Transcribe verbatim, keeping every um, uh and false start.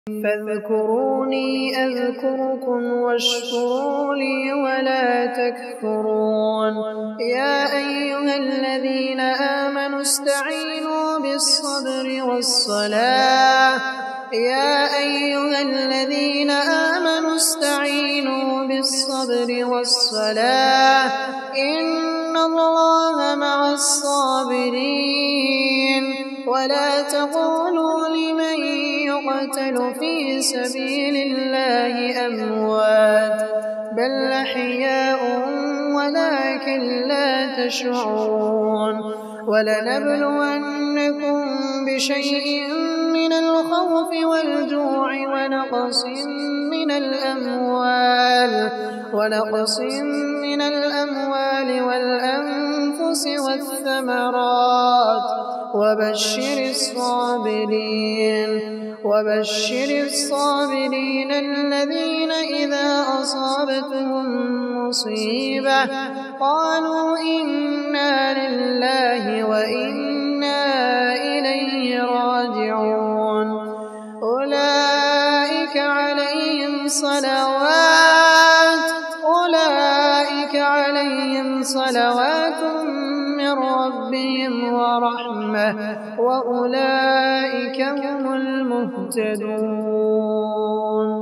فاذكروني أذكركم واشكروا لي ولا تكفرون. يا أيها الذين آمنوا استعينوا بالصبر والصلاة يا أيها الذين آمنوا استعينوا بالصبر والصلاة إن الله مع الصابرين. ولا تقولوا لمن يقتل في سبيل الله أموات بل أحياء ولكن لا تشعرون. ولنبلونكم بشيء من الخوف والجوع ونقص من الأموال ونقص من الأموال والأنفس والثمرات وبشر الصابرين وبشر الصابرين الذين إذا أصابتهم مصيبة قالوا إنا لله وإنا إليه راجعون. أولئك عليهم صلوات أولئك عليهم صلوات من ربهم ورحمة وأولئك هم المهتدون.